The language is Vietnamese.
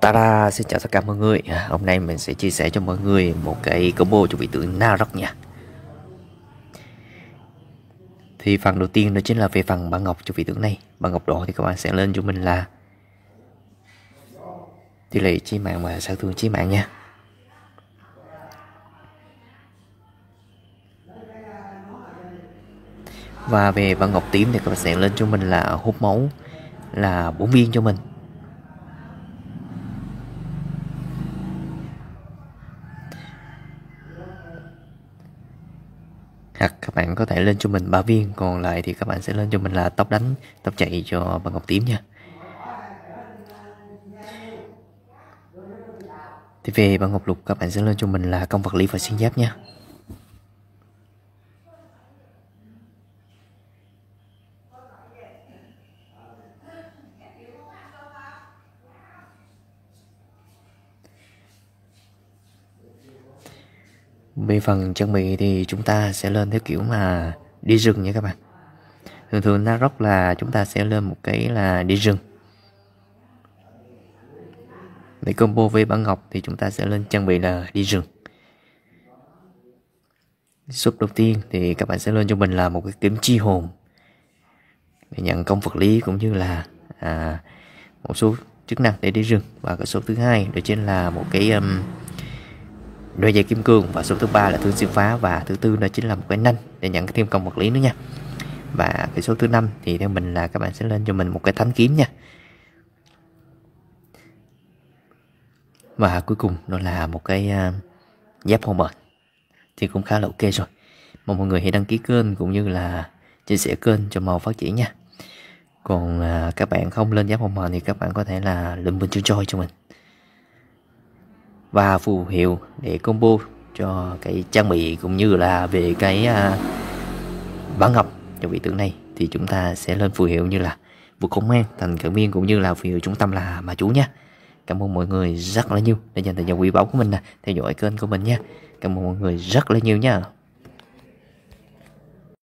Tada, xin chào tất cả mọi người. Hôm nay mình sẽ chia sẻ cho mọi người một cái combo cho vị tướng Narok nha. Thì phần đầu tiên đó chính là về phần băng ngọc cho vị tướng này. Băng ngọc độ thì các bạn sẽ lên cho mình là tỷ lệ chí mạng và sát thương chí mạng nha. Và về băng ngọc tím thì các bạn sẽ lên cho mình là hút máu là 4 viên cho mình. Hoặc các bạn có thể lên cho mình 3 viên, còn lại thì các bạn sẽ lên cho mình là tốc đánh, tốc chạy cho băng ngọc tím nha. Thì về băng ngọc lục các bạn sẽ lên cho mình là công vật lý và xuyên giáp nha. Về phần trang bị thì chúng ta sẽ lên theo kiểu mà đi rừng nha các bạn. Thường thường Narok là chúng ta sẽ lên một cái là đi rừng. Để combo với băng ngọc thì chúng ta sẽ lên trang bị là đi rừng. Suất đầu tiên thì các bạn sẽ lên cho mình là một cái kiếm chi hồn để nhận công vật lý cũng như là một số chức năng để đi rừng. Và cái số thứ hai đó chính là một cái đôi giày kim cương, và số thứ ba là thương xuyên phá, và thứ tư đó chính là một cái nanh để nhận thêm công vật lý nữa nha. Và cái số thứ năm thì theo mình là các bạn sẽ lên cho mình một cái thánh kiếm nha. Và cuối cùng đó là một cái giáp hồn mệnh thì cũng khá là ok rồi. Mong mọi người hãy đăng ký kênh cũng như là chia sẻ kênh cho mau phát triển nha. Còn các bạn không lên giáp hồn mệnh thì các bạn có thể là lượm bên choi cho mình và phù hiệu để combo cho cái trang bị cũng như là về cái băng ngọc cho vị tướng này, thì chúng ta sẽ lên phù hiệu như là vượt không mang, thành cận biên cũng như là phù hiệu trung tâm là ma chú nha. Cảm ơn mọi người rất là nhiều đã dành thời gian quý báu của mình theo dõi kênh của mình nha. Cảm ơn mọi người rất là nhiều nha.